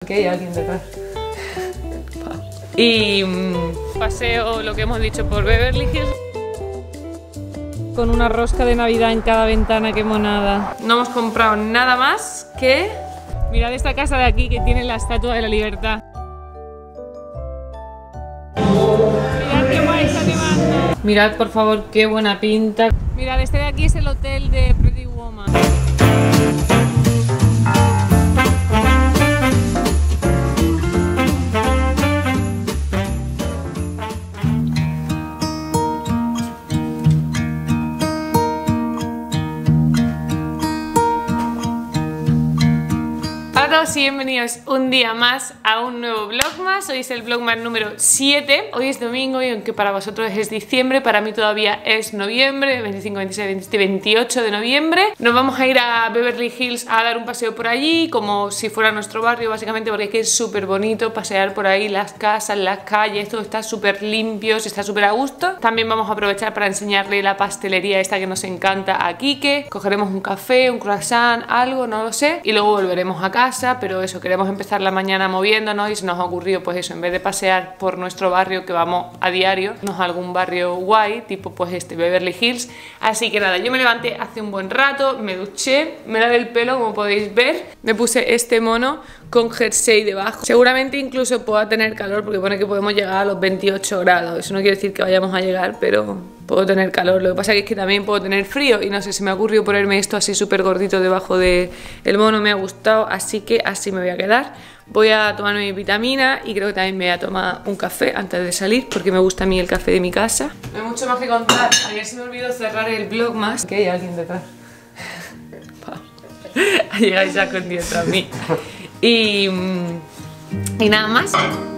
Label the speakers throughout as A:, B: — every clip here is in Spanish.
A: que hay alguien detrás. Y paseo, lo que hemos dicho, por Beverly Hills. Con una rosca de Navidad en cada ventana, qué monada. No hemos comprado nada más que... Mirad esta casa de aquí que tiene la Estatua de la Libertad. Mirad qué guay está nevando. Mirad por favor qué buena pinta. Mirad, este de aquí es el hotel de Pretty Woman. Hola a todos y bienvenidos un día más a un nuevo vlogmas. Hoy es el vlogmas número 7. Hoy es domingo y aunque para vosotros es diciembre, para mí todavía es noviembre, 25, 26, 27, 28 de noviembre. Nos vamos a ir a Beverly Hills a dar un paseo por allí, como si fuera nuestro barrio básicamente, porque es que es súper bonito pasear por ahí, las casas, las calles, todo está súper limpio, se está súper a gusto. También vamos a aprovechar para enseñarle la pastelería esta que nos encanta a Kike. Cogeremos un café, un croissant, algo, no lo sé, y luego volveremos a casa. Pero eso, queremos empezar la mañana moviéndonos y se nos ha ocurrido pues eso, en vez de pasear por nuestro barrio que vamos a diario, irnos a algún barrio guay, tipo pues este, Beverly Hills. Así que nada, yo me levanté hace un buen rato, me duché, me lavé el pelo como podéis ver, me puse este mono con jersey debajo. Seguramente incluso pueda tener calor porque pone que podemos llegar a los 28 grados, eso no quiere decir que vayamos a llegar, pero puedo tener calor. Lo que pasa es que también puedo tener frío y no sé, se me ha ocurrido ponerme esto así súper gordito debajo del mono, me ha gustado, así que así me voy a quedar. Voy a tomarme mi vitamina y creo que también me voy a tomar un café antes de salir porque me gusta a mí el café de mi casa. No hay mucho más que contar. Ayer se me olvidó cerrar el vlogmas. Que hay alguien detrás. Ha llegado y se ha escondido tras mí. Y nada más.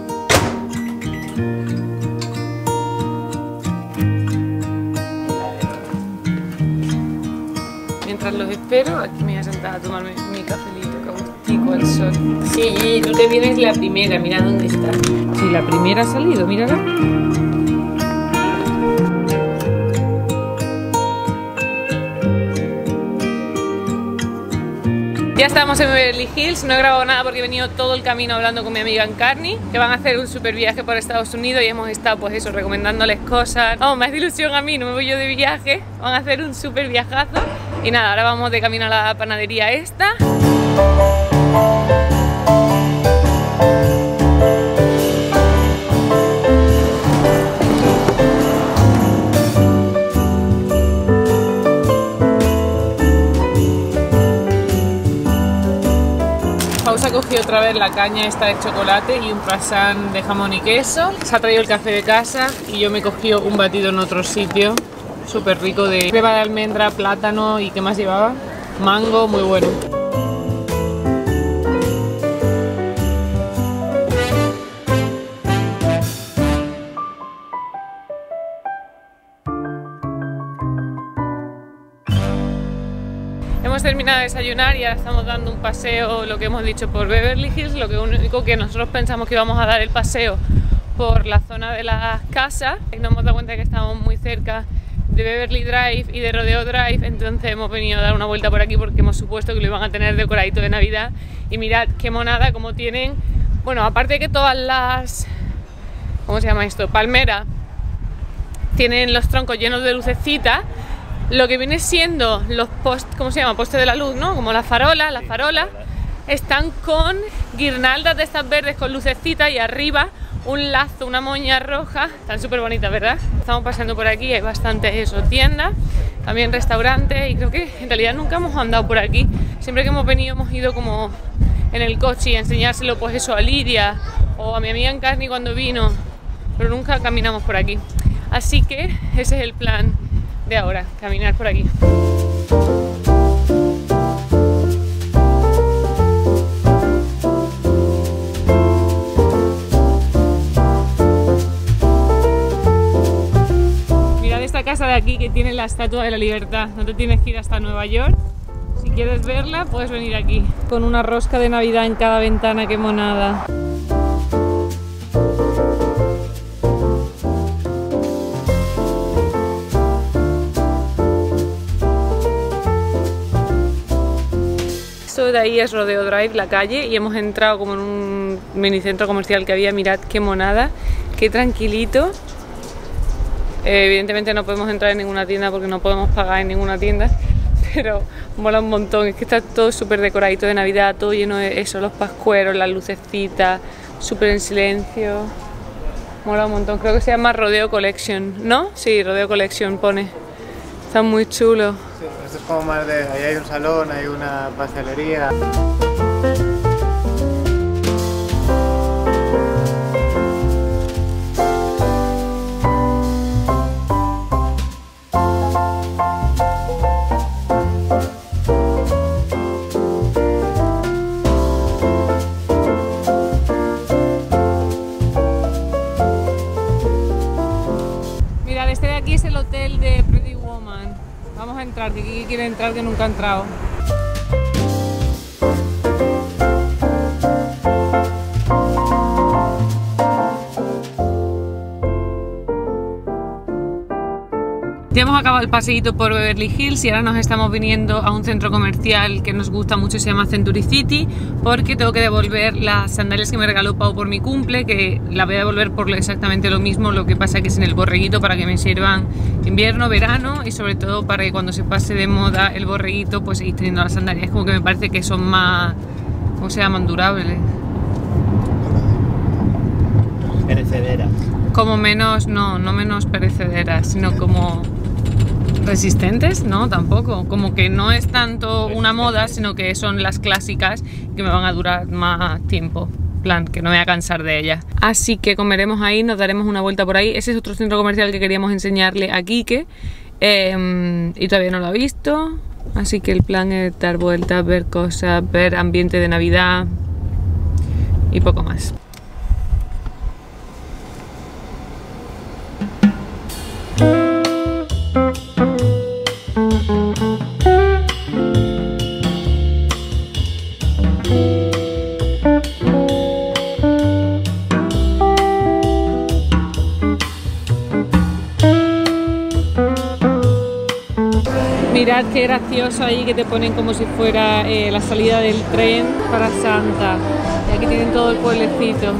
A: Mientras los espero, aquí me voy a sentar a tomarme mi cafelito, cautico al sol. Sí, tú te vienes la primera, mira dónde está. Sí, la primera ha salido, mírala. Ya estamos en Beverly Hills, no he grabado nada porque he venido todo el camino hablando con mi amiga Encarni, que van a hacer un super viaje por Estados Unidos y hemos estado pues eso, recomendándoles cosas. Vamos, me hace ilusión a mí, no me voy yo de viaje, van a hacer un super viajazo. Y nada, ahora vamos de camino a la panadería esta. Pausa ha cogido otra vez la caña esta de chocolate y un croissant de jamón y queso. Se ha traído el café de casa y yo me he cogido un batido en otro sitio súper rico de crema de almendra, plátano y ¿qué más llevaba? Mango, muy bueno. Hemos terminado de desayunar y ahora estamos dando un paseo, lo que hemos dicho, por Beverly Hills. Lo único que nosotros pensamos que íbamos a dar el paseo por la zona de las casas y nos hemos dado cuenta que estamos muy cerca de Beverly Drive y de Rodeo Drive, entonces hemos venido a dar una vuelta por aquí porque hemos supuesto que lo iban a tener decoradito de Navidad. Y mirad qué monada como tienen, bueno, aparte de que todas las, ¿cómo se llama esto? Palmeras tienen los troncos llenos de lucecitas. Lo que viene siendo los ¿cómo se llama? Postes de la luz, ¿no? Como las farolas están con guirnaldas de estas verdes con lucecitas y arriba un lazo, una moña roja. Están súper bonitas, ¿verdad? Estamos pasando por aquí, hay bastantes tiendas, también restaurantes y creo que en realidad nunca hemos andado por aquí. Siempre que hemos venido hemos ido como en el coche y a enseñárselo pues eso a Lidia o a mi amiga Encarni cuando vino, pero nunca caminamos por aquí. Así que ese es el plan de ahora, caminar por aquí. Mirad esta casa de aquí que tiene la Estatua de la Libertad, no te tienes que ir hasta Nueva York. Si quieres verla, puedes venir aquí. Con una rosca de Navidad en cada ventana, qué monada. Esto de ahí es Rodeo Drive, la calle, y hemos entrado como en un un mini centro comercial que había. Mirad qué monada, qué tranquilito. Evidentemente no podemos entrar en ninguna tienda porque no podemos pagar en ninguna tienda, pero mola un montón. Es que está todo súper decoradito de Navidad, todo lleno de eso, los pascueros, las lucecitas, súper en silencio. Mola un montón. Creo que se llama Rodeo Collection, ¿no? Sí, Rodeo Collection pone. Está muy chulo.
B: Sí, esto es como más de... Ahí hay un salón, hay una pastelería.
A: Este de aquí es el hotel de Pretty Woman. Vamos a entrar, que Kiki quiere entrar, que nunca ha entrado. Ya hemos acabado el paseíto por Beverly Hills y ahora nos estamos viniendo a un centro comercial que nos gusta mucho, se llama Century City, porque tengo que devolver las sandalias que me regaló Pau por mi cumple, que la voy a devolver por exactamente lo mismo, lo que pasa que es en el borreguito para que me sirvan invierno, verano y sobre todo para que cuando se pase de moda el borreguito pues seguir teniendo las sandalias, como que me parece que son más, ¿cómo se llaman? Durables.
B: Perecederas.
A: Como menos, no menos perecederas, sino como resistentes, no, tampoco. Como que no es tanto una moda, sino que son las clásicas que me van a durar más tiempo. Plan, que no me voy a cansar de ellas. Así que comeremos ahí, nos daremos una vuelta por ahí. Ese es otro centro comercial que queríamos enseñarle a Kike y todavía no lo ha visto. Así que el plan es dar vueltas, ver cosas, ver ambiente de Navidad y poco más. Mirad qué gracioso ahí que te ponen como si fuera la salida del tren para Santa. Y aquí tienen todo el pueblecito.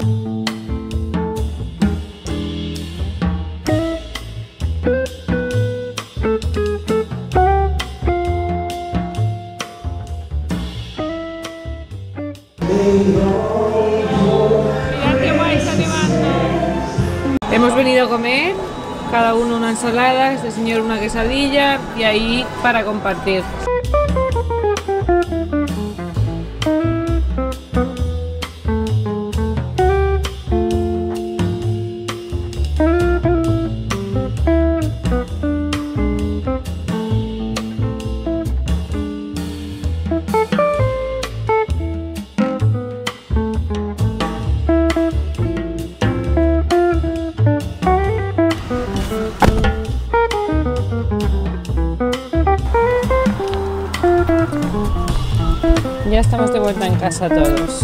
A: Mirad qué guay está nevando. Hemos venido a comer. Cada uno una ensalada, este señor una quesadilla y ahí para compartir. Ya estamos de vuelta en casa todos.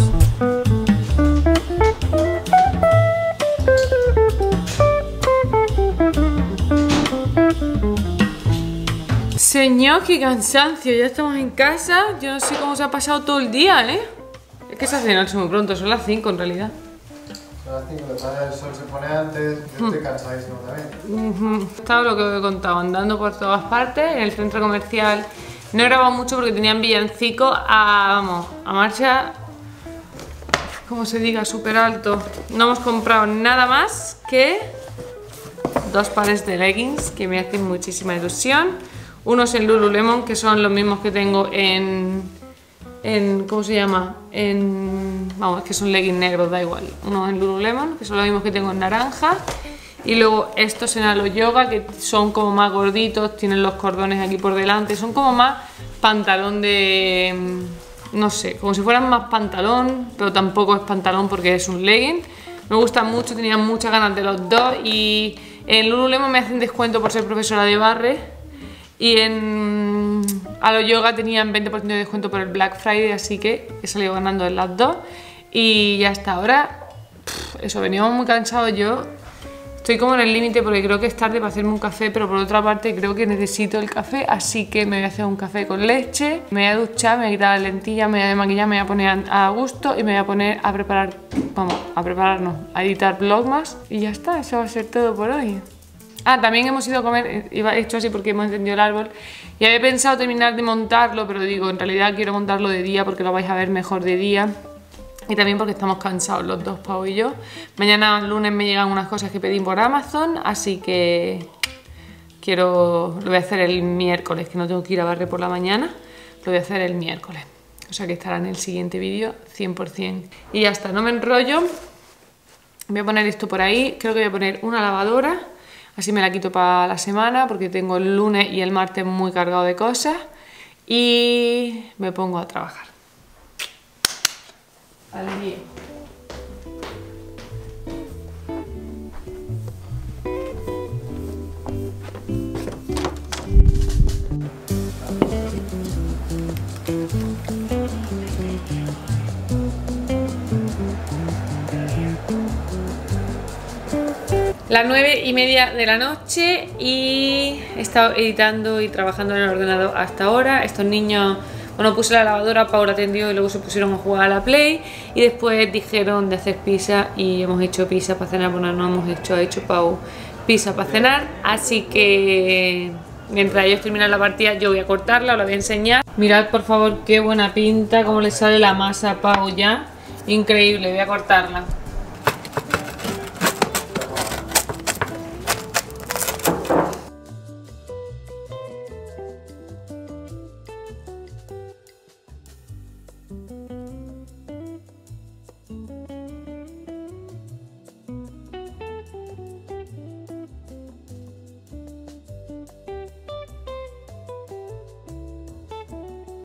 A: Señor, qué cansancio, ya estamos en casa. Yo no sé cómo se ha pasado todo el día, ¿eh? Es que se hace de noche muy pronto, son las 5 en realidad.
B: Son las 5, lo que pasa es que el sol se pone antes, yo estoy cansadísimo también.
A: Estaba lo que os he contado, andando por todas partes, en el centro comercial. No he grabado mucho porque tenían villancico a marcha, como se diga, súper alto. No hemos comprado nada más que 2 pares de leggings que me hacen muchísima ilusión. Unos en Lululemon, que son los mismos que tengo en ¿cómo se llama? Vamos, que son leggings negros, da igual. Unos en Lululemon, que son los mismos que tengo en naranja. Y luego estos en Alo Yoga, que son como más gorditos, tienen los cordones aquí por delante, son como más pantalón de... no sé, como si fueran más pantalón, pero tampoco es pantalón porque es un legging. Me gustan mucho, tenía muchas ganas de los dos y en Lululemon me hacen descuento por ser profesora de barre y en Alo Yoga tenían 20% de descuento por el Black Friday, así que he salido ganando en las dos y ya hasta ahora, eso, veníamos muy cansados yo. Estoy como en el límite porque creo que es tarde para hacerme un café, pero por otra parte creo que necesito el café, así que me voy a hacer un café con leche, me voy a duchar, me voy a quitar las lentillas, me voy a maquillar, me voy a poner a gusto y me voy a poner a preparar, a editar vlogmas y ya está, eso va a ser todo por hoy. Ah, también hemos ido a comer, he hecho así porque hemos encendido el árbol y había pensado terminar de montarlo, pero digo, en realidad quiero montarlo de día porque lo vais a ver mejor de día. Y también porque estamos cansados los dos, Pau y yo. Mañana lunes me llegan unas cosas que pedí por Amazon, así que lo voy a hacer el miércoles, que no tengo que ir a barrer por la mañana. Lo voy a hacer el miércoles, o sea que estará en el siguiente vídeo 100%. Y ya está, no me enrollo. Voy a poner esto por ahí, creo que voy a poner una lavadora, así me la quito para la semana, porque tengo el lunes y el martes muy cargado de cosas. Y me pongo a trabajar. Al día. Las 9:30 de la noche y he estado editando y trabajando en el ordenador hasta ahora. Estos niños, bueno, puse la lavadora, Pau la atendió y luego se pusieron a jugar a la Play y después dijeron de hacer pizza y hemos hecho pizza para cenar. Bueno, no hemos hecho, ha hecho Pau pizza para cenar, así que mientras ellos terminan la partida yo voy a cortarla, os la voy a enseñar. Mirad por favor qué buena pinta, cómo le sale la masa a Pau ya, increíble, voy a cortarla.